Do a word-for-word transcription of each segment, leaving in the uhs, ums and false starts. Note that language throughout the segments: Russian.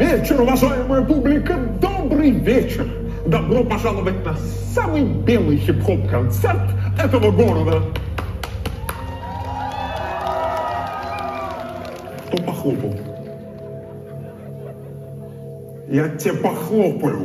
вечер, уважаемая публика, добрый вечер. Добро пожаловать на самый белый хип-хоп-концерт этого города. Кто похлопал? Я тебе похлопаю.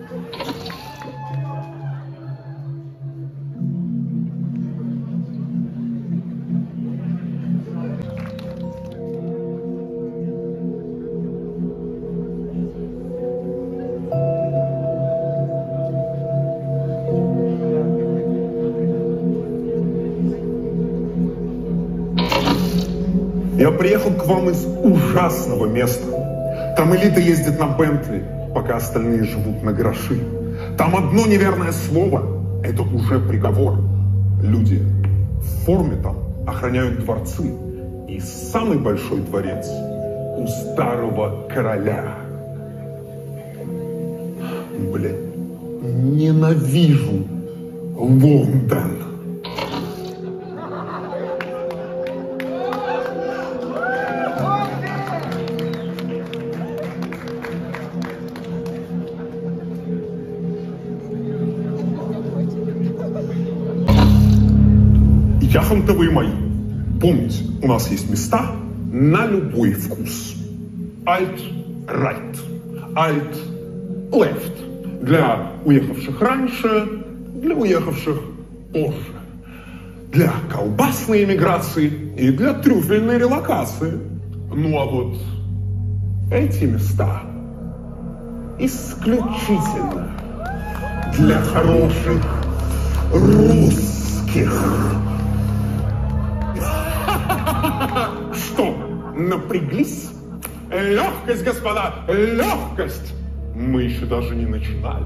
Я приехал к вам из ужасного места. Там элита ездит на Бентли, пока остальные живут на гроши. Там одно неверное слово – это уже приговор. Люди в форме там охраняют дворцы. И самый большой дворец у старого короля. Блин, ненавижу Лондон. Яхонтовые мои. Помните, у нас есть места на любой вкус. Alt-right, alt-left. Для уехавших раньше, для уехавших позже. Для колбасной эмиграции и для трюфельной релокации. Ну а вот эти места исключительно для хороших русских. Что, напряглись? Легкость, господа, легкость! Мы еще даже не начинали.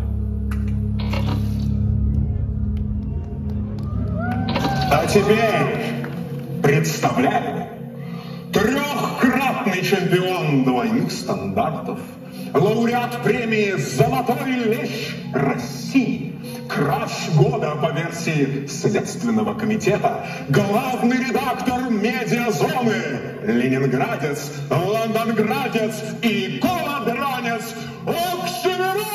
А теперь представляю трехкратный чемпион двойных стандартов, лауреат премии «Золотой лещ России», краш года по версии Следственного комитета, главный редактор медиазоны, ленинградец, лондонградец и голодранец Оксимирон!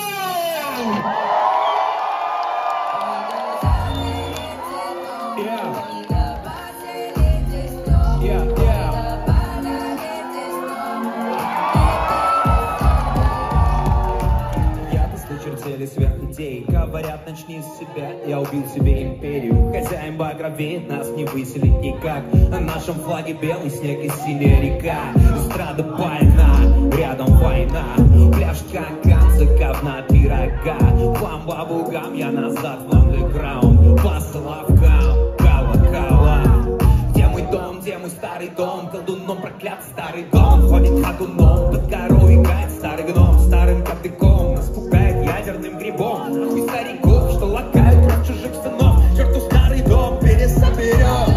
Сверх людей говорят, начни с себя. Я убил себе империю. Хозяин багра веет, нас не выселить никак. На нашем флаге белый снег и синяя река. Эстрада больна, рядом война. Пляж канкан, говна пирога. Вам бабугам, я назад в андеграунд. По славкам, кала-кала. Где мой дом, где мой старый дом? Колдуном проклят старый дом. Ходит ходуном, под горой играет старый гном. Старым катыком нас пугает ядерным грибом. Нахуй стариков, что лакают от чужих сынов. Черту старый дом пересоберем.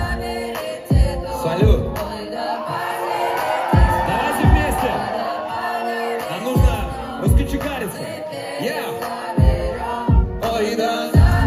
Салют. Давайте вместе. Нам нужно раскочегариться. Я. Ой, да.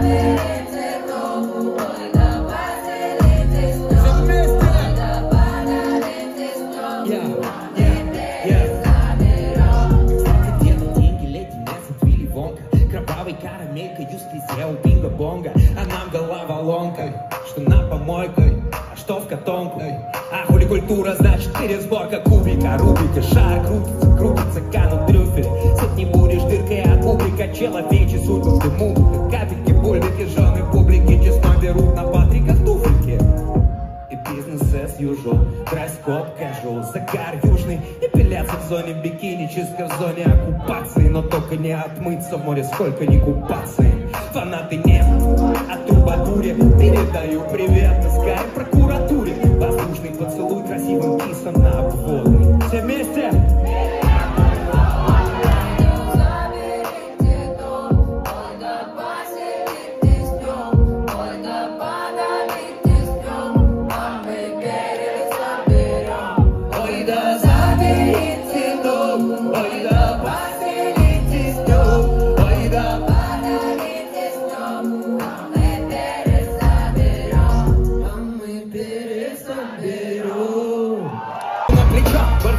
Бонга, а нам голова ломка, что на помойке, а что в котомке. А хули культура, значит пересборка кубика. Рубика, шар крутится, крутится, канут трюфели. Сыт не будешь дыркой от кубика. Человечий судьбы ты музыка. Капики, бульбики, жены публики честно берут на патриках туфельки. И бизнес as usual, дресс-код casual, загар южный. Эпиляция в зоне бикини, чистка в зоне оккупации. Но только не отмыться в море, сколько не купаться. Фанаты нет, а трубадуре передаю привет Скай прокуратуре. Воздушный поцелуй красивым кисом на обводный. Все вместе!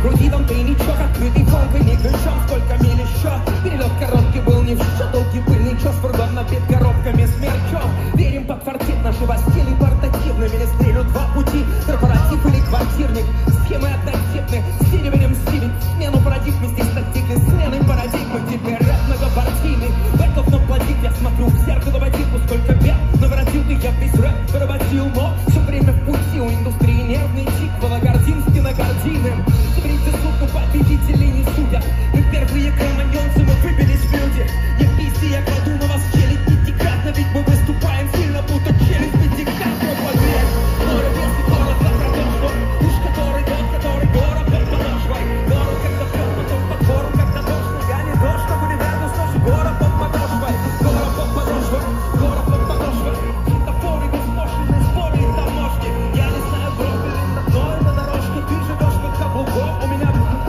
груди там тайничок, открытый фон, не ключом, сколько миль еще. Перелет короткий был не в счет, долгий пыльный чёс, фургон набит коробками смерчом. Верим под квартет, наши постели портативными, не стрелют два пути, корпоратив или квартирник. Схемы однотипны, стилем стилем, смену парадигмы здесь достигли, смены парадигмы, теперь рэп многопартийный. Бэтлов на платик, я смотрю в зеркало водилку, сколько бед наворотил ты, я весь рэп поработил, но все время в пути у индустрии нервный тик, Вологодин стеногардийным. Смотрите, сука, победителей не судят, мы первые кроманьонцы, мы выбились в люди. Я писи, я кладу на вас челюсть пятикратно, ведь мы выступаем сильно, будто челюсть пятикратно. Поверь, море без город, как продолжу, уж который год, который город под подошвой. Город, когда пьет, потом под гору, когда дождь, нагонит дождь, чтобы ребята слышат город под подошвой. Город под подошвой, город под подошвой. Светофоры, госпошлины, споры и таможки. Я не знаю, брокколи на мной на дорожке, ты живешь под каблуком, у меня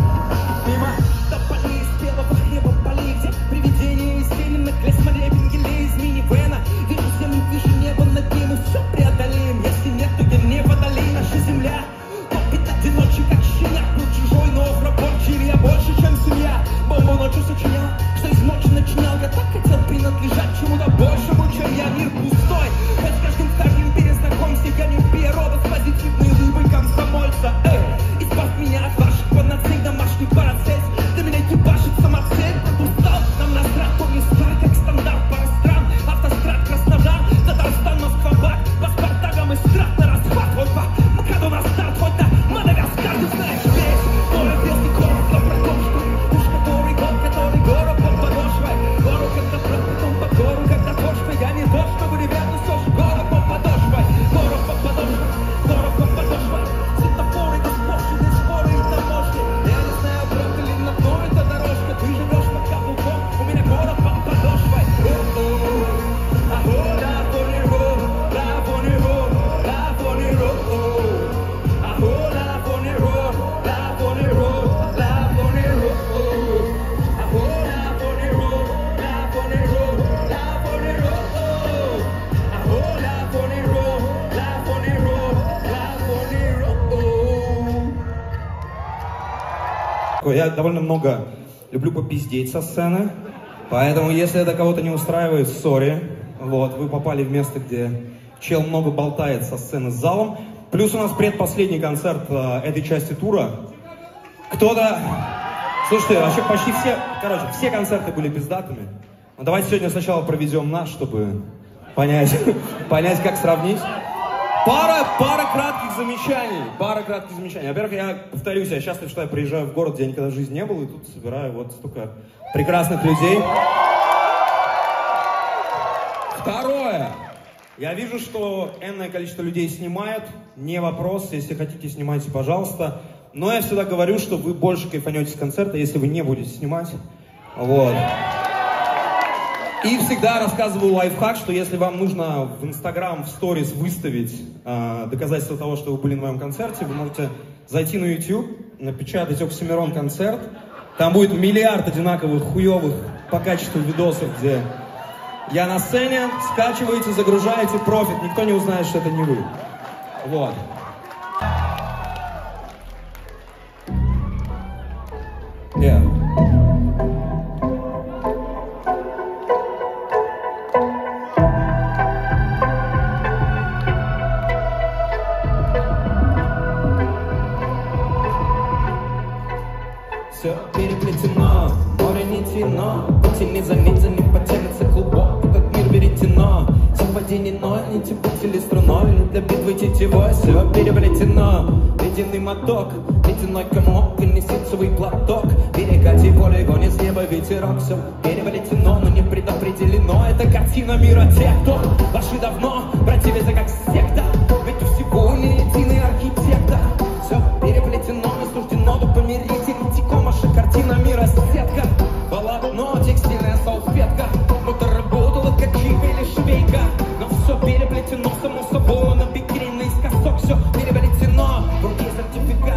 мимо тополей, спелого хлеба полей, где привидения из тени на клесс моря, пингелей из минивэна. Вижу землю, вижу небо над ним, мы все преодолеем. Если нет, то я не водолей, наша земля топит одиночек, как щенят. Был чужой, но рабочий, я больше, чем семья. Бомбу ночью сочинял, что из ночи начинял. Я так хотел принадлежать чему-то большему, чем я. Мир пустой, хоть с каждым вторым перезнакомься. Я не природа с позитивной рыбой комсомольца. Эй, избавь меня от ваших панацей, домашний процесс. Для меня ебашит самоцель, тут устал, нам насрать, помню старый, как стандарт пара стран. Автострад, Краснодар, Татарстан, Москва, Бак, паспорт тагом и страт на расхват. Ой, ба, Макаду на старт, хоть на Мадагаскар, ты знаешь, здесь море белый город, но про то, что уж который год, который город под подошвой. Гору, когда прав, потом под гору, когда точно. Я не тот, чтобы ребята слышат город под подошвой. Город под подошвой, город под подошвой. Светофоры, госпошлины, споры и таможни. Я не знаю, брокколи на мной эта дорожка. Ты живешь под каблуком, у меня город под подошвой. Я довольно много люблю попиздеть со сцены, поэтому если это кого-то не устраивает, сори. Вот, вы попали в место, где чел много болтает со сцены с залом. Плюс у нас предпоследний концерт э, этой части тура. Кто-то... Слушайте, вообще почти все... Короче, все концерты были пиздатыми. Но давайте сегодня сначала проведем наш, чтобы понять, понять, как сравнить. Пара, пара кратких замечаний, пара кратких замечаний. Во-первых, я повторюсь, я счастлив, что я приезжаю в город, где я никогда в жизни не был, и тут собираю вот столько прекрасных людей. Второе. Я вижу, что энное количество людей снимают, не вопрос, если хотите, снимайте, пожалуйста. Но я всегда говорю, что вы больше кайфанете с концерта, если вы не будете снимать. Вот. И всегда рассказываю лайфхак, что если вам нужно в Инстаграм, в сторис выставить э, доказательство того, что вы были на моем концерте, вы можете зайти на YouTube, напечатать Оксимирон концерт. Там будет миллиард одинаковых хуевых по качеству видосов, где я на сцене, скачиваете, загружаете, профит, никто не узнает, что это не вы. Вот. Yeah. Все переплетено, море нитяно, пути не заметен, не потянется клубок, как мир веретено. Совпадение ноль, нити путили струной, или для битвы тетевой. Все переплетено, ледяный моток, ледяной комок и несицевый платок. Перекати поле, гонит с неба ветерок. Все переплетено, но не предопределено. Это картина мира тех, кто ваши давно противятся как секта. Ведь у всего не единый архитектор. Все переплетено, не суждено бы помирить. Наша картина мира сетка, полотно, текстильная салфетка. Ну-то работала как чика или швейка, но все переплетено, само собой, на бикини наискосок. Все переплетено, в руке сертификат, что я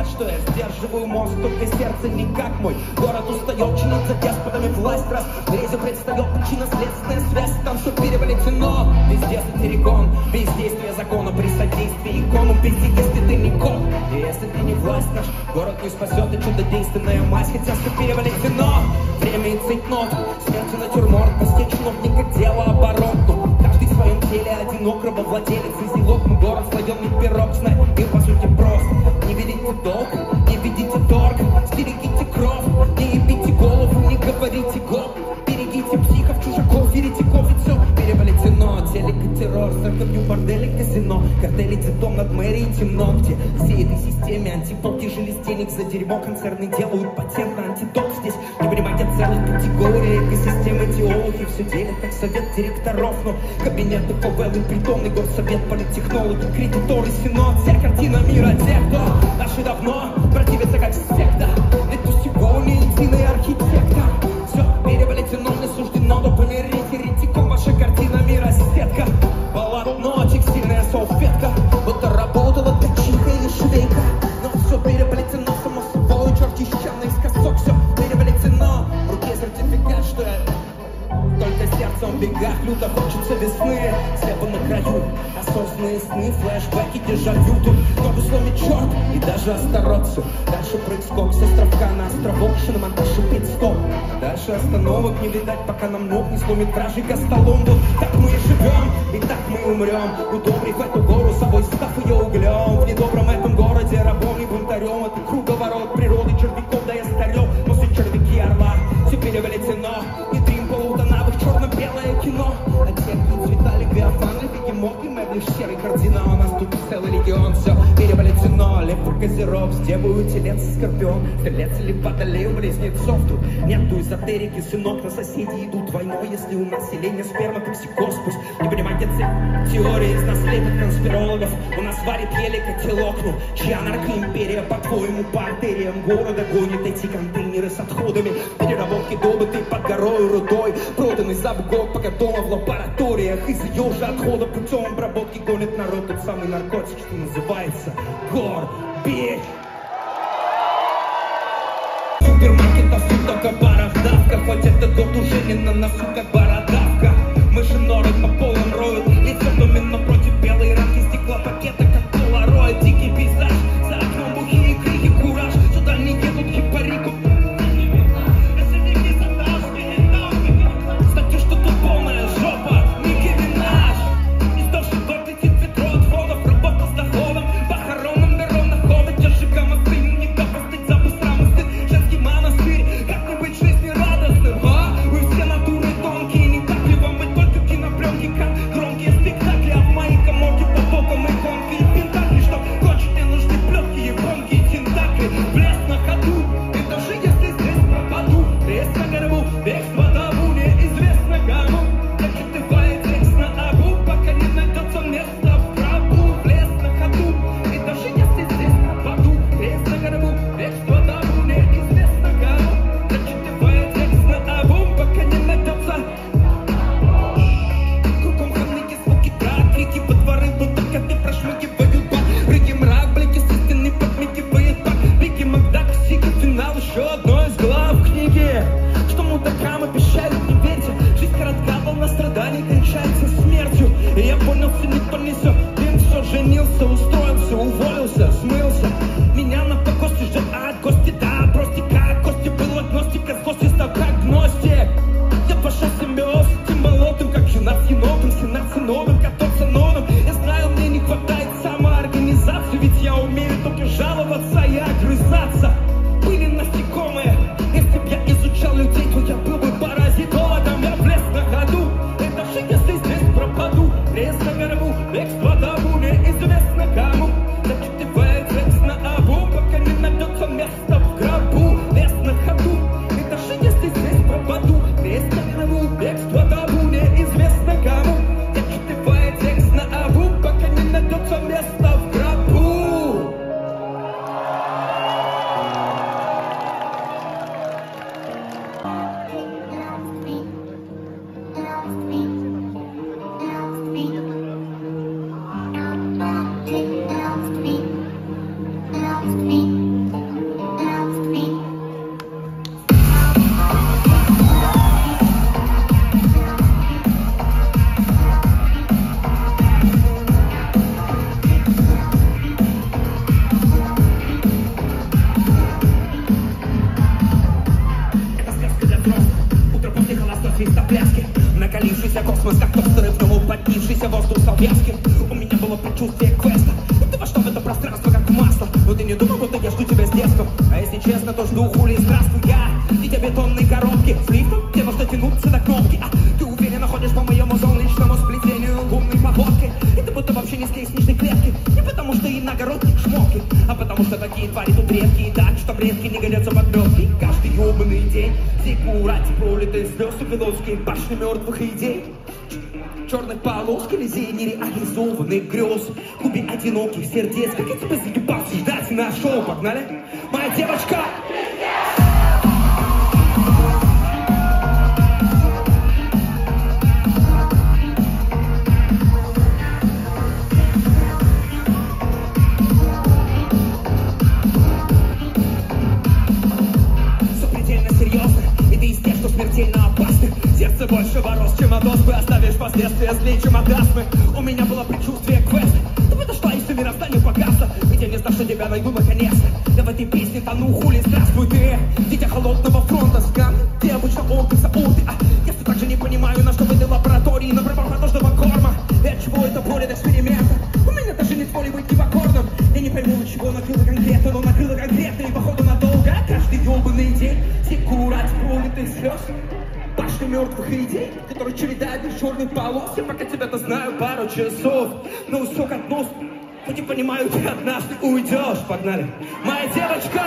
сдерживаю мозг, только сердце никак мой. Город устает чинить за деспотами власть, раз в резе предстает причинно-следственная связь, там все перевалено. Везде сатирикон, бездействие закона при содействии икону, пизди, если ты не кон. И если ты не власть, наш город не спасет, и чудодейственная мазь, хотя все перевалено. Время и цейтнот, смерть и натюрморт, постичь чиновника дело оборот. Каждый в своем теле одинок, рабовладелец, и зелок, мы город слоеный пирог, знай, и по сути прост. Не видите долг, не видите торг, стерегите кровь, не ебите голову, не говорите гоп. Берегите психов, чужаков, еретиков, и все перевалено. Телек и террор, церковью, бордели, казино, картели, детом над мэрией темно, где всей этой системе антипод тяжели с денег за дерьмо. Концерны делают патент на антидот. Здесь не понимаете целых категорий экосистемы, теологи все делят, как совет директоров. Но кабинеты ФВЛ и притомный горсовет, политтехнологи, кредиторы, синод. Вся картина мира тех, кто наши давно противятся как секта. Ведь то сегодня единый архитектор. Все перевалено, не суждено, но помирить еретиком. Ваша картина мира сетка, полотно, текстильная салфетка. Будто работала ты чиха или швейка. Но все перевалено, само собой, чертища наискосок. Все перевалено, в руке сертификат, что я только сердцем в бегах. Люто хочется весны, слепо на краю. Осознанные сны, флешбеки, дежавю. Тут ногу сломит черт и даже Астаротцу. Дальше прыг-скок с островка на островок, шиномонтаж и пит-стоп. Дальше остановок не видать, пока нам ног не сломит вражий Костолом. Вот так мы и живем, и так мы умрем. Удобрив эту гору собой, став ее углем. В недобром этом городе рабом и бунтарем. Это круговорот природы червяков, да я старел. Но все червяки орла, все перевалено. Не трим полутонавых, черно-белое кино. А те, кто цвета левиафаны, бегемот и лишь серый кардинал. У нас тут целый легион, все перевалено. Лев, козерог, сделаю телец, скорпион. Стрелец или водолей, близнецов. Тут нету эзотерики, сынок, на соседи идут войной. Если у населения сперма, токсикоз, пусть не понимаете цель. Теории из наследных конспирологов. У нас варит еле котелок, ну чья наркоимперия, по-твоему, по артериям города гонит эти контейнеры с отходами переработки, добытые под горой рудой, проданный за бугор, пока дома в лабораториях. Из ее же отхода путем обработки гонит народ тот самый наркотик, что называется горбич. Супермаркетов и только барах давка, хоть этот год уже не на носу, как бородавка. Мыши норы по полам роют, лицо в доме напротив, белые рамки стекла, пакета как полароид. Дикий пейзаж, за окном бухие крики, кураж, сюда не едут хипарику. Кстати, что тут полная жопа, Ники Минаж. Издохший торт, эти ветро отходов, работа с доходом, похоронным дыром на ходу, тяжика мосты, не допустить запуск рамосты, женский монастырь, как не быть жизнерадостным, а? Вы все натуры тонкие, не так ли вам быть только кинопленки, как громкие спектакли, а в моей коморке по бокам иконки и пентакли, что хочет, мне нужны плетки, японки и тентакли, блеск на ходу, и даже если здесь пропаду, рез на горбу, бегство табу, неизвестно кому, зачитывает текст на абу, пока не найдется место в гробу, блеск на ходу, и даже если здесь пропаду, рез на горбу, бегство табу, неизвестно кому, зачитывает текст на абу, пока не найдется. Кругом хроники, звуки драк, крики во дворы, будто коты прошмыгивают бар, рыги мрак, блики со стены подмигивает пак, Бигги Макдак, сика, финал, еще одно из глав книги, что мудакам обещают, не верьте, жизнь коротка, волна страданий кончается смертью, и я понял, все никто не все, дым все, женился, устроился, уволился, смылся, меня на покосте ждет ад, гости, да, простика, кости, был агностика, злости стал как гностик, я пошел симбиоз, тем болотом, как жена с енотом, сенат сыновым, котом сыновым, я знаю, мне не хватает самоорганизации, ведь я умею только жаловаться и огрызаться, были насекомые, если б я изучал людей, то я был бы паразитологом, я влез на ходу, и даже если здесь пропаду, лес на горбу, бегство табу, неизвестно кому, зачитывает текст на абу, пока не найдется место в гробу, лес на ходу, и даже если здесь пропаду, лес на горбу, бегство табу, неизвестно кому, зачитывает текст на абу, пока не найдется место в гробу. если честно, то жду хули. Здравствуй, я, дитя бетонной коробки. С лифтом, где нужно тянуться до кнопки. А ты уверенно ходишь по моему солнечному сплетению умной походкой. И ты будто вообще не с снежной клетки. Не потому что иногородник шмотки, а потому что такие твари тут редкие. Так что предки не годятся подметки. Каждый ёбаный день зикурать пролитые слез у философские башни мертвых идей. Черных полос, колизей нереализованных грез, клубе одиноких сердец. Как я тебя заебался ждать на шоу, погнали? Моя девочка! Запредельно серьезно, и ты из тех, что смертельно опасны. Сердце больше ворос, чем одоспы. Оставишь последствия злее, чем от астмы. У меня было предчувствие квеста. Ты подошла и все мирозданию погасло. Ведь я не знал, что тебя найду наконец-то. Да в этой песне тону хули. Здравствуй ты, дитя холодного фронта. Скан, ты обычно орков за орды. А я все так же не понимаю, на что в этой лаборатории на правах подождого корма. И от чего это боль от эксперимента? У меня даже нет воли быть невакордом. Я не пойму, чего накрыло конкретно, но накрыло конкретно и походу надолго. Каждый ёбаный день секурать пролитых слез. Башня мертвых идей, которые чередают из черных полос. Я пока тебя-то знаю пару часов, но усек от нос. Хоть и понимаю, ты однажды уйдешь. Погнали, моя девочка!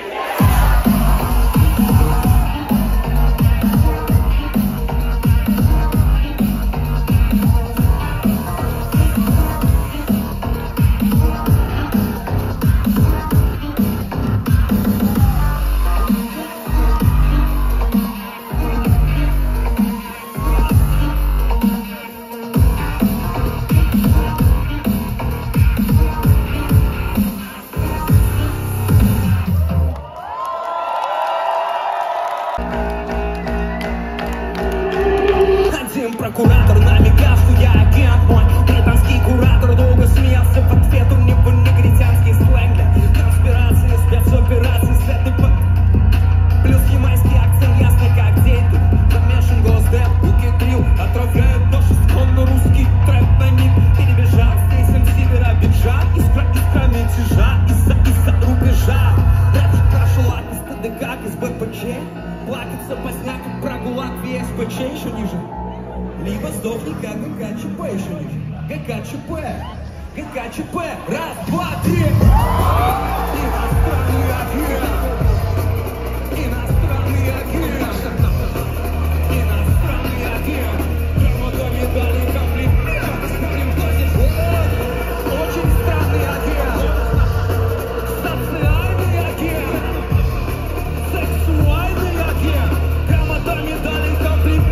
Прокуратор намекал, что я агент мой. Британский куратор долго смеялся в ответ. У него негритянский сленг для конспирации, спецоперации с этой по... Плюс ямайский акцент ясный как день. Тут замешан госдеп, укитрил, отравляет большинство на русский трэп на них. Перебежал здесь эм си Биробиджан. Искра, искра мятежа, из-за, из-за рубежа. Рэпчик прошел от из тэ дэ ка, из бэ пэ че. Плакаться поздняк, прогулак в эс пэ че еще ниже. Либо сдохни, как гэ ка че пэ еще ниже. гэ ка че пэ, гэ ка че пэ. Раз, два, три. Иностранный агент. Иностранный агент. Иностранный агент. Кому-то не дали комплимент. Посмотрим, кто здесь. Очень странный агент. Социальный агент. Сексуальный агент. Кому-то не дали комплимент.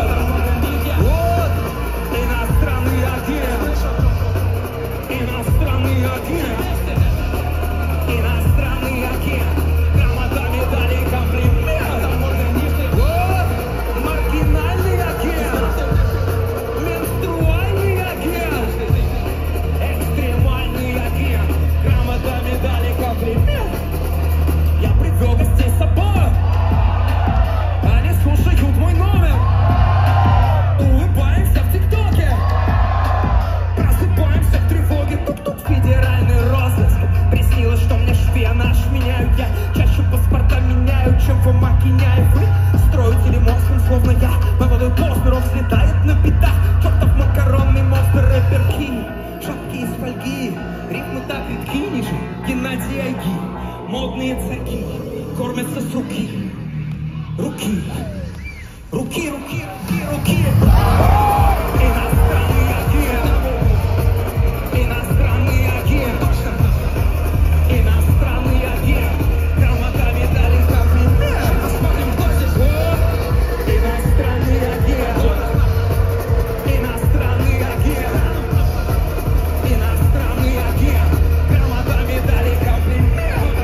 Иностранный агент, иностранный агент, иностранный агент, грамотами дали комплимент. Вот, маргинальный агент, менструальный агент, экстремальный агент, грамотами дали комплимент. Я привел гостей с собой, они слушают мой номер. Улыбаемся в ТикТоке, просыпаемся в тревоге. Тук-тук, федеральный розыск. Приснилось, что мне шпионаж меняют. Я чаще паспорта меняю, чем в Макиняев. Вы строите мозгом, словно я. Молодой Познеров взлетает на битах. Чертов макаронный монстр, рэпер Кини. Шапки из фольги, рифмы так редки ниже. Геннадий Айги, модные цаки кормятся с руки. Руки. Руки, руки, руки, руки. Иностранный агент. Иностранный агент. Иностранный агент. Грамотами дали комплимент. Посмотрим, кто здесь. Иностранный агент. Иностранный агент. Иностранный агент. Грамотами дали комплимент.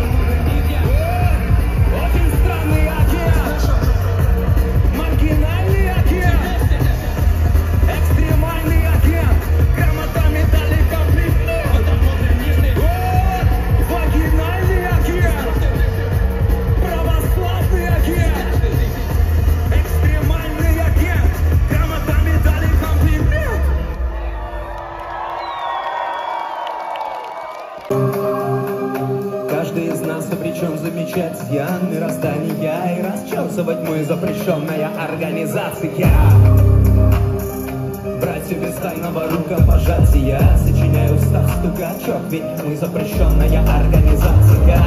Очень странный агент. Маргинальный агент, экстремальный обречен замечать изъян мироздания и расчесывать мы запрещенная организация. Братья без тайного рукопожатия сочиняю устав стукачок, ведь мы запрещенная организация.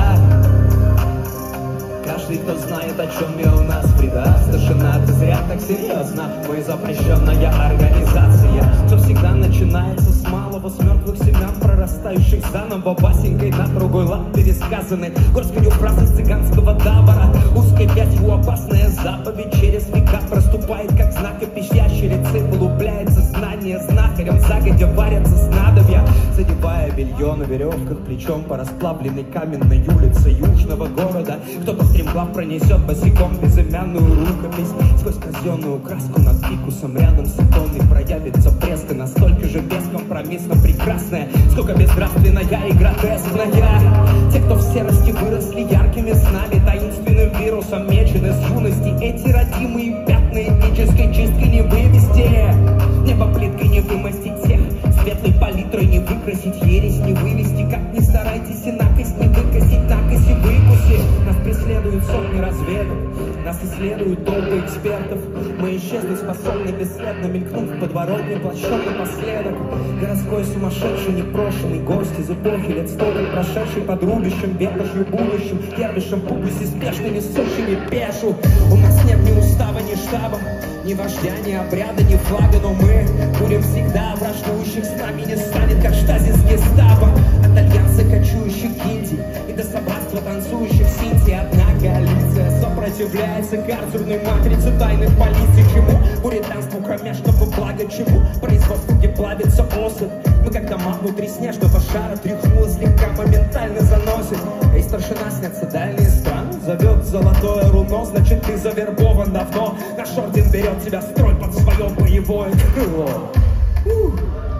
Каждый, кто знает, о чем я, у нас предаст. Старшина, ты зря так серьезно, мы запрещенная организация. Все всегда начинается с малого, с мертвых семян, прорастающих заново басенькой на другой лад пересказаны. Горсткою фразы цыганского табора, узкой пятью опасная заповедь через века проступает, как знак опись ящерицы. Вылупляется знание знахарем, загодя варятся снадобья, задевая белье на веревках, плечом по расплавленной каменной улице южного города. Кто-то стремглав пронесет босиком безымянную рукопись сквозь казенную краску над фикусом. Рядом с иконой проявится преска, настолько же бескомпромиссно прекрасная, сколько безнравственная и гротескная. Те, кто в серости выросли яркими снами, таинственным вирусом мечены с юности. Эти родимые пятна этнической чисткой не вывести, небо плиткой не вымостить всех, светлой палитрой не выкрасить, ересь не вывести. Как ни старайтесь, и накость не выкосить, накость и выкуси. Нас преследуют сотни разведок, нас исследуют толпы экспертов. Мы исчезли способны бесследно мелькнув в подворотне плащом напоследок. Городской сумасшедший непрошенный гость из эпохи лет сто лет прошедший под рубящим ветошью будущим, терпящим пугуси спешно несущими пешу. У нас нет ни устава, ни штаба, ни вождя, ни обряда, ни флага, но мы будем всегда враждующих с нами не станет, как штазис гестапо. От альянса кочующих гильдий и до собратства танцующих синти одна коалиция сопротивляется карцерной матрице тайных полиций. Чему? Пуританству кромешного блага, чему? Производству, где плавится осыпь. Мы как дома внутри снежного шара, тряхнуло слегка, моментально заносит. Эй, старшина, снятся дальние страны, зовет золотое руно, значит ты завербован давно. Наш орден берет тебя в строй под свое боевое крыло. Ух.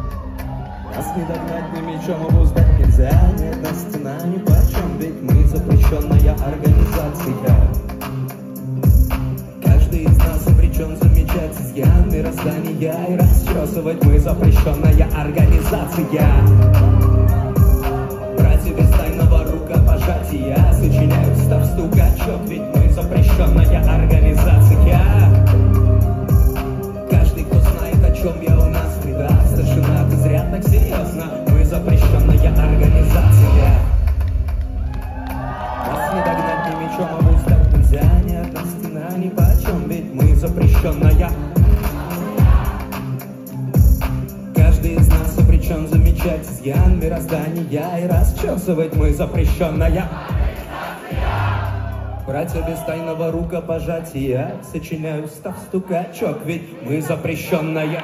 Нас не догнать, ни мечом обуздать нельзя, ни одна стена ни почем, ведь мы запрещенная организация. Каждый из нас обречен замечать изъян мироздания и расчесывать мы запрещенная организация. Братья без тайного рукопожатия сочиняют став стукачок, ведь мы запрещенная организация. Каждый, кто знает, о чем я, у нас предаст. Старшина, ты зря так серьезно, мы запрещенная организация. Нас не догнать, ни мечом обуздать нельзя, ни одна стена ни почем, ведь мы запрещенная. Каждый из нас обречен замечать изъян мироздания и расчесывать мы запрещенная. Братья без тайного рукопожатия сочиняют став стукачок, ведь мы запрещенная.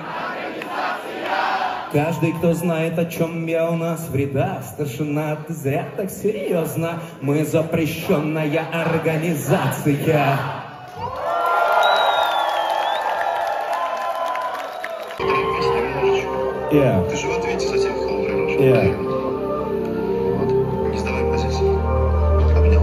Каждый, кто знает, о чем я, у нас вреда. Старшина, ты зря так серьезно, мы запрещенная организация. Yeah. Ты же в ответе совсем холодный. Yeah. Вот. Не сдавай позиции. Обнял.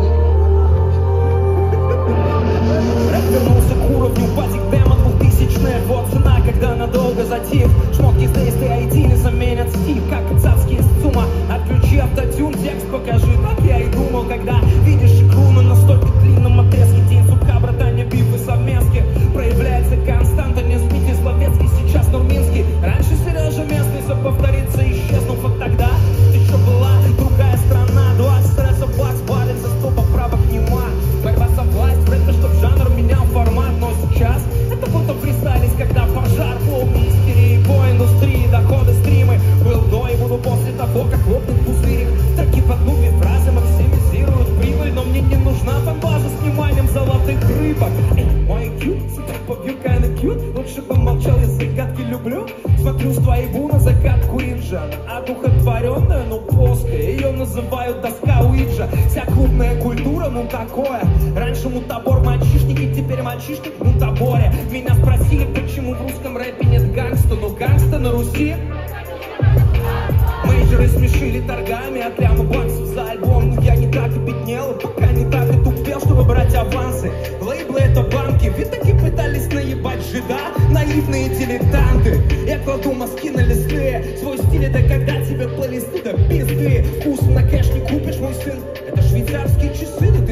Рэп вернулся к уровню базик демо двухтысячных. Вот цена, когда надолго затих. Шмотки с действия ай ди не заменят стиль, как царские с ЦУМа. Отключи автотюн, текст покажи, так я и думал, когда видишь игру на настолько длинном отрезке. День сутка, братания, бифы, совместки. Проявляется константа, не сбитый Словецкий, сейчас Нурминский. Раньше Сережа местный, все повторится, исчезнув от тогда. Ты что была, другая страна, двадцать стресса, бакс, балится, сто поправок нема. Борьба за власть, рэпер, чтоб жанр менял формат, но сейчас это будто фристайлись, когда пожар, флоу, мистерии, по индустрии, доходы, стримы. Был до и буду после того, как лопнет пузырик. Треки под двумя фразы максимизируют прибыль, но мне не нужна фанбаза с вниманием золотых рыбок. Эй, мой кьют, побью kinda cute, лучше бы молчал, я загадки люблю. Смотрю с твоего на закат Куинджа, одухотворенная, но плоская, ее называют доска Уиджа. Вся клубная культура, ну такое. Раньше мутабор мальчишники, теперь мальчишник в мутаборе. Меня спросили, почему в русском рэпе нет гангста, но гангста на Руси. Мейджеры смешили торгами от ляма баксов за альбом. Но я не так и беднел, пока не так и тупел, чтобы брать авансы. Лейблы это банки, ведь таки пытались наебать жида. Наивные дилетанты, я кладу мазки на листы. Свой стиль это когда тебе плейлисты до пизды. Вкус на кэш не купишь, мой сын, это швейцарские часы.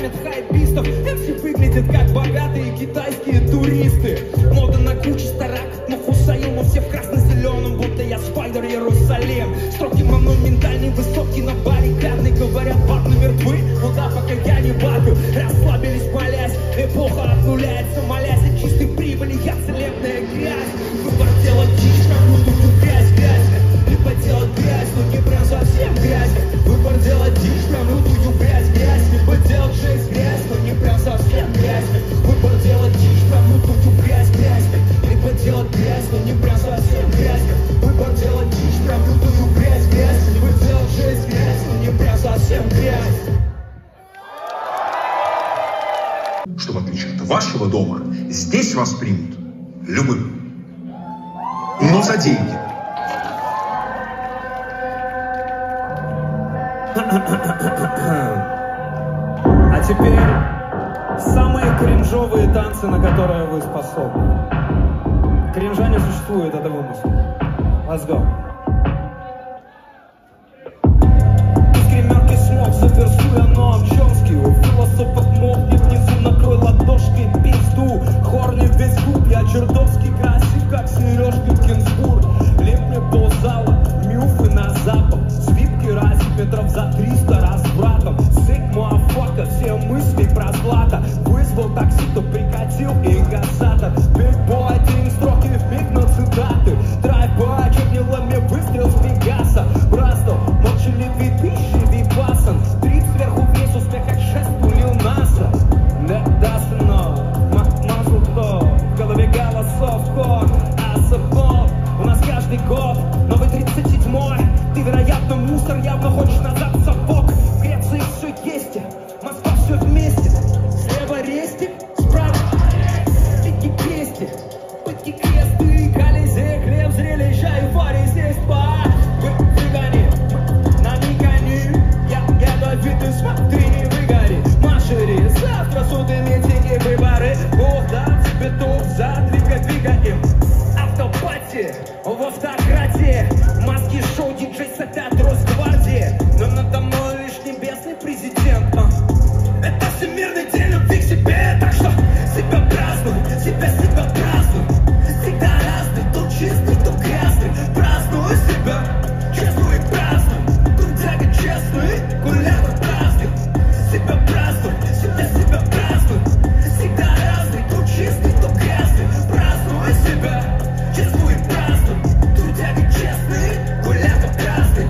манят хайпистов. эм си выглядят как богатые китайские туристы. Мода на куче старак, но Хусаил, но все в красно-зеленом, будто я Спайдер Иерусалим. Строгий монументальный, высокий, но баррикадный. Говорят, бабы мертвы, ну да, пока я не бабю. Расслабились, молясь, эпоха обнуляется, молясь от чистой прибыли, я целебная грязь. Выбор делать дичь, как будто грязь, грязь. Либо делать грязь, но не прям совсем грязь. Выбор делать дичь, прям лютую грязь, грязь. Либо делать жесть, грязь, но не прям совсем грязь. Выбор делать дичь, прям лютую грязь, грязь. Либо делать грязь, но не прям совсем грязь. Выбор делать дичь, прям лютую грязь, грязь. Либо делать жесть, грязь, но не прям совсем грязь. Что в отличие от вашего дома, здесь вас примут любым, но за деньги. А теперь самые кринжовые танцы, на которые вы способны. Кринжа не существует, это вымысел. Let's go. Из гримерки смог, заверсуя Ноам Чомски. У философов молвки внизу накрой ладошкой пизду. Хорни весь губ, я чертовски красив, как сережки Гинзбург. Леп мне ползала, мюфы на запах. Свипки раз метров за триста раз братом. Сык, муафака, все мысли про злато. Вызвал такси, то прикатил инкассатор. Бигбой, один строки вмиг на цитаты. Драйв-бай, чекнила мне выстрел с Пегаса. Братство, молчаливый тысячи випасан. Стрип сверху весь успех, как шест пулил НАСА. Не даст но, мазл кто. В голове голосов хор, асапов. У нас каждый год новый тридцать седьмой. Ты, вероятно, мусор, явно хочешь назад в сапог. В Греции все есть, Москва все вместе. Слева рестик, справа пики крести. Пытки кресты, колизей, хлеб, зрелища и вари здесь по выгони. На Никоне, я ядовитый, смотри, не выгори. Машери, завтра суды, митинги, выборы. Куда тебе тут задвигай, двигаем. Автопати, в автократии. Маски шоу, диджей сопят Росгвардии. Но надо мной лишь небесный президент. а. Это всемирный день любви к себе. Так что себя празднуй, себя, себя празднуй. Всегда разный, то чистый, то грязный. Празднуй себя, честный и празднуй. Трудяга честный, гулятор праздник. Себя празднуй, себя, себя празднуй. Всегда разный, то чистый, то грязный. Празднуй себя, честный и празднуй. Трудяга честный, гулятор праздник.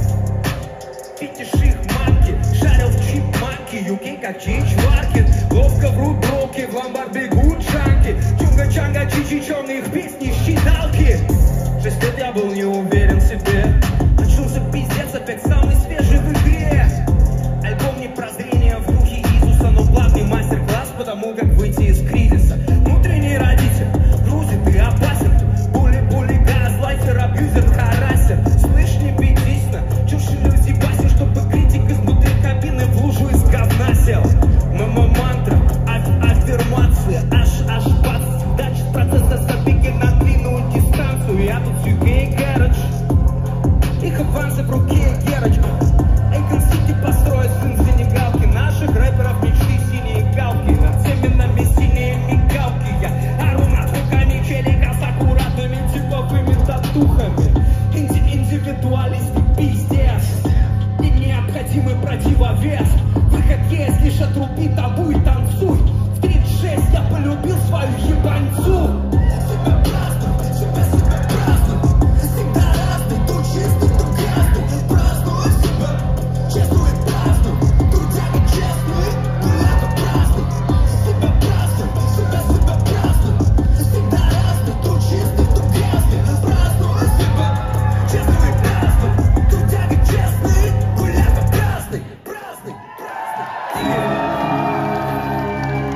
Видишь их манки, шарил в чипманки. Юки как чичварки, ловко врут броки. В ломбард бегут шанки. Чунга-чанга, чичи-чон, их песни считалки. Шесть лет я был не уверен в себе. Начался пиздец, опять самый свежий в игре. Альбом не прозрение в духе Иисуса, но главный мастер-класс по тому, как выйти из кризиса. Внутренний родитель, грузит, ты опасен. Були-були, газлайтер, абьюзер, харасер. Слышь, не бедись на чушь иллюзий басен, чтобы критик изнутри кабины в лужу из говна сел. Мама-мантра, аффирмации, аж-аж двадцать удач процесса забеги на длинную дистанцию. Я тут сюгей гараж, их авансы в руке Герочка. Эйкон Сити построит сын Сенегалки. Наших рэперов мечты синие галки. Над семенами синие мигалки. Я ору над руками челика с аккуратными типовыми татухами. Инди-индивидуалисты пиздец и необходимый противовес. Выход есть, лишь отруби табу и танцуй. В тридцать шесть я полюбил свою ебанцу. Себя празднуй, себя, себя празднуй. Всегда разный, то чистый, то грязный. Празднуй себя, честный и празднуй. Трудяга честный, гулятор празднуй. Себя празднуй, себя, себя празднуй. Всегда разный, то чистый, то грязный. Празднуй себя, честный и празднуй. Трудяга честный, гулятор праздный, праздный, праздный.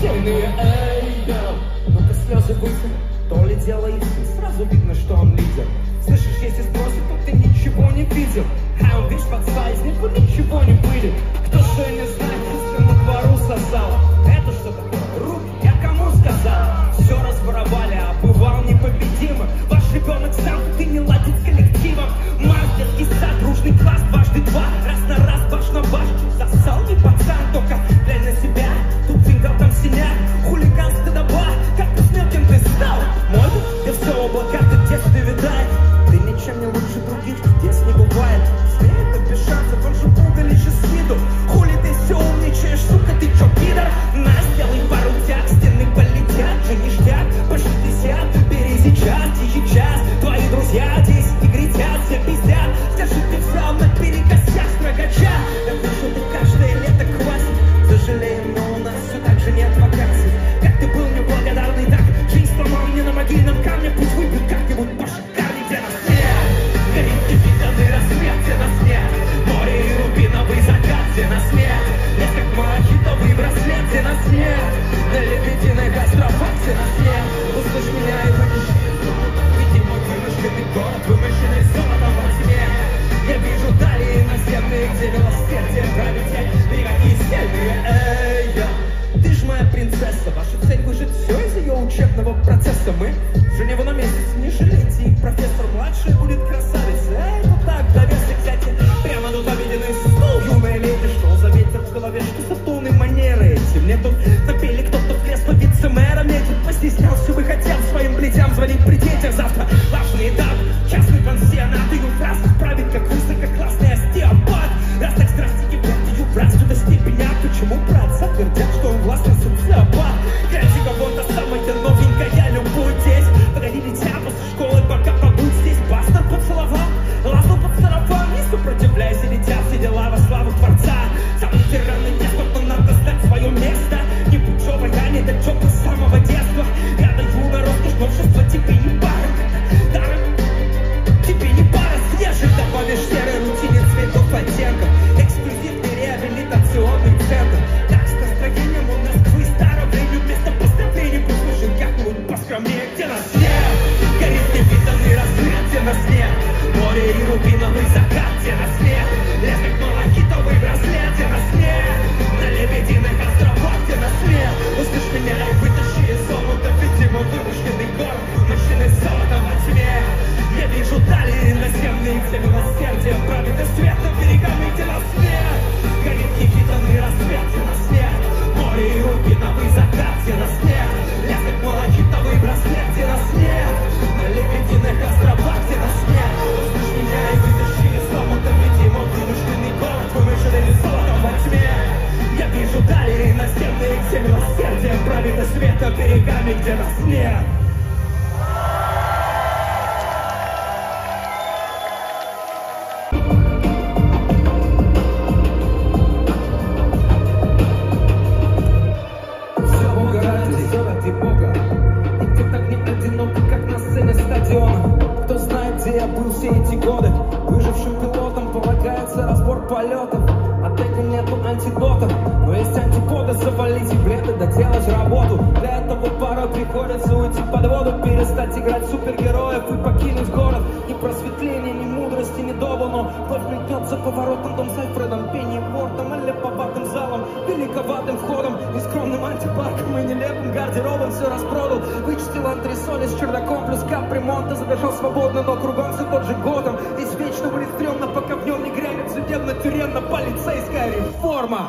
сильные, эй, йоу. Ну-ка слезы вытяни, то ли дело истин, сразу видно, что он лидер. Слышишь, если спросит, то ты ничего не видел. А он весь под сайзнику, ничего не выйдет. Кто что и не знает, если на двору сосал. Это что такое? Руки, я кому сказал? Все разворовали, а бывал непобедимым. Ваш ребенок сам, ты не ладит с коллективом. Марк, детский сад, дружный класс, дважды два. Раз на раз, баш на баш. Засал не пацан, только глянь на себя. Тут цинкал, там синяк, хулиганская доба. Как ты смел, кем ты стал? Мой дух, я все облака, ты детстве видает. Ты ничем не лучше других, чудес не бывает. Смеет, это без шансов, он же пугали сейчас с виду. Хули ты все умничаешь, сука, ты чё, пидор? На, сделай пару тяг, стены полетят, же ништяк, по шестьдесят, бери сейчас, тихий час. Твои друзья десять негритят, все пиздят. Скажи, ты взял на перекосяк строгача. Я вижу, ты каждое лето квасит. Сожалеем, но у нас все так же нет вакансий. Как ты был неблагодарный, так жизнь сломал мне на могильном камне. Пусть выпьют как-нибудь по шикарней, где нас нет. Горит невиданный рассвет, где нас нет. Море и рубиновый закат, где нас нет. Есть как малахитовый браслет, где нас нет. На лебединых островах, где нас нет. Услышь меня и вынеши из золота. Види мой вымышленный город, вымышленный золотом во тьме. Я вижу далее наземные, где милосердие правит тень. Никакие сильные, эй, я. Ты ж моя принцесса, ваша цель выжить все из ее учебного процесса. Мы женеву на месяц, не жалейте, и профессор младший будет красавицей. Эй, ну так, довесок взять, прямо тут обеденный стул, юная леди. Что за ветер в голове, что за тоны манеры эти? Мне тут напели, кто-то в кресло вице-мэра метит. Постеснялся бы, хотел своим блядям звонить при детях. Завтра важный этап, частный пансионат. Ее фраз правит, как высококлассный остеопат. Раз так страсти ее брат, сюда степень, а почему брат? Затвердят, что он властный социопат. Красиво, вот та самая новенькая, я любую здесь. Погоди, дитя, после школы пока побудь здесь. Пастор поцеловал, лазнул под сарафан. Не сопротивляйся, летят все дела во славу Творца. Самый тиранный деспот, но надо знать свое место. Не будь жопой, я не дочёпа с самого детства. Я даю на роскошь, новшество тебе не пара. Даром тебе не пара, свежих добавишь серой рутине цветов оттенков. Эксклюзивный реабилитационный центр. Так с настроением у нас твои старо время. Вместо поздравлений послушаем как-нибудь поскромнее. Где нас нет? Горит невиданный рассвет, где нас нет. Море и рубиновый закат, где нас нет. Лес как малахитовый браслет, где нас нет. На лебединых островах, где нас нет. Услышь меня и вытащи из омута. Видимо, вымышленный город, вымышленный золотом во тьме. Я вижу далее наземные, где милосердие правит и светом берегами, где нас нет. Горит невиданный рассвет, где нас нет. Море и рубиновый закат, где нас нет. Лес как малахитовый браслет, где нас нет. На лебединых островах, где нас нет. Услышь меня и вытащи из омута. Видимо, вымышленный город, вымышленный золотом во тьме. Я вижу далее наземные, где милосердие правит и светом берегами, где нас нет. Кто знает, где я был все эти годы. Выжившим пилотам полагается разбор полетов. От этого нету антидотов, но есть антиподы. Завалить билеты, доделать работу. Для этого порой приходится уйти под воду. Перестать играть супергероев и покинуть город. Ни просветления, ни мудрости, ни доба. Но вновь метнет за поворотом дом с Альфредом Пеннибортом. Или липоватым залом, великоватым входом. Нескромным антипарком и нелепым гардеробом. Все распродал, вычистил антресоли с чердаком плюс капремонта. Забежал свободно, но кругом все тот же Готэм. Здесь вечно будет стрёмно, пока в нем не грянет судебно-тюремно-полицейская реформа.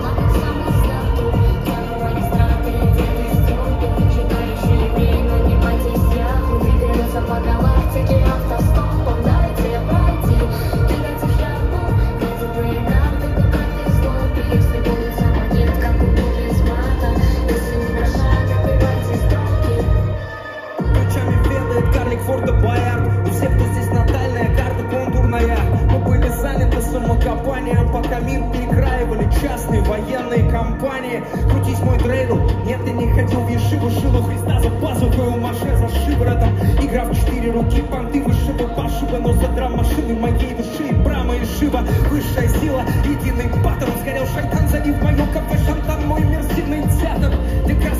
По галактике автостопом дайте пройти. Двигаться шагом, где проиграл, ты бы как ты злобный. Если будет самонет, как у без мата. Если не дошаг, отбивайте строки. Ключами ведает карлик Форта Боярд. У всех, кто здесь натальная карта контурная. Мы были заняты самокопанием, пока мир перекраивали частные военные компании. Крутись, мой дрейдл, нет, ты не ходил в Ешиву. Шил у Христа за пазухой, у Маше за шиворотом. Игра в четыре руки, понты вышибы пошиба. Но за драм-машины моей души и Брама и Шива. Высшая сила, единый паттерн. Сгорел шайтан, залив мою кафе шантан. Мой мир сильный театр, где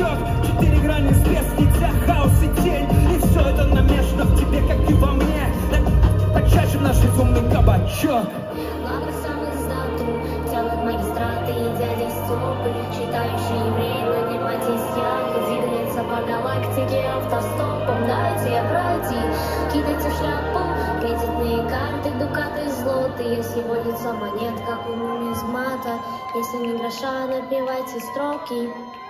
течет. Четыре грани свет, нельзя хаос и тень. И все это намешано в тебе, как и во мне. Так, так чаще наш безумный кабачок. Главный сам издату делают магистраты и дяди Степы, читающие евреи, поднимайтесь ярко, двигается по галактике автостопом. Дайте пройти, кидайте в шляпу, кредитные карты, дукаты, злоты. Если водится монет, как у нумизмата, если не гроша, напевайте строки.